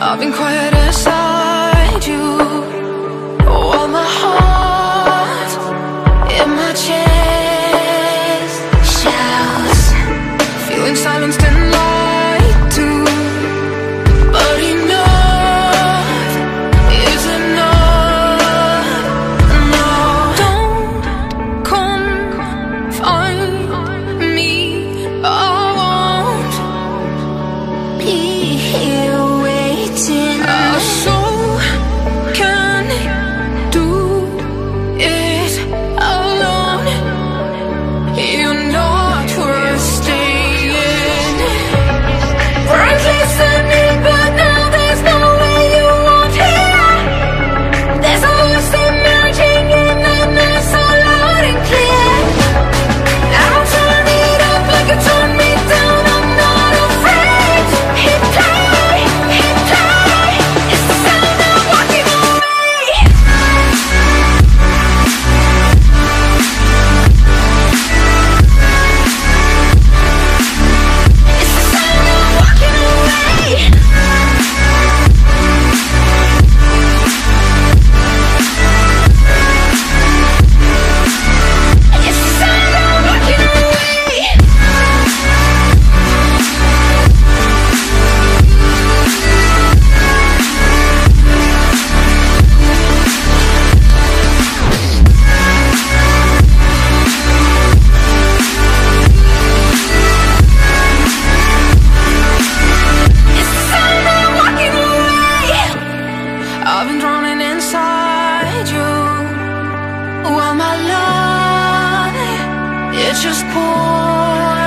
I've been quiet inside you, while my heart in my chest shouts, feeling silenced and lied to. But enough is enough. No, don't come find me. I won't be here waiting. Our soul can do it alone. You're not worth staying. Bright listening, but now there's no way you won't hear. There's a voice emerging in the night, so loud and clear. Now turn it up like you turn me down. I'm not afraid. Hit play, hit play. It's the sound of walking away. It's the sound of walking away. It's the sound of walking away. It's the sound of walking away. I've been drowning inside you, while my love, it just pours.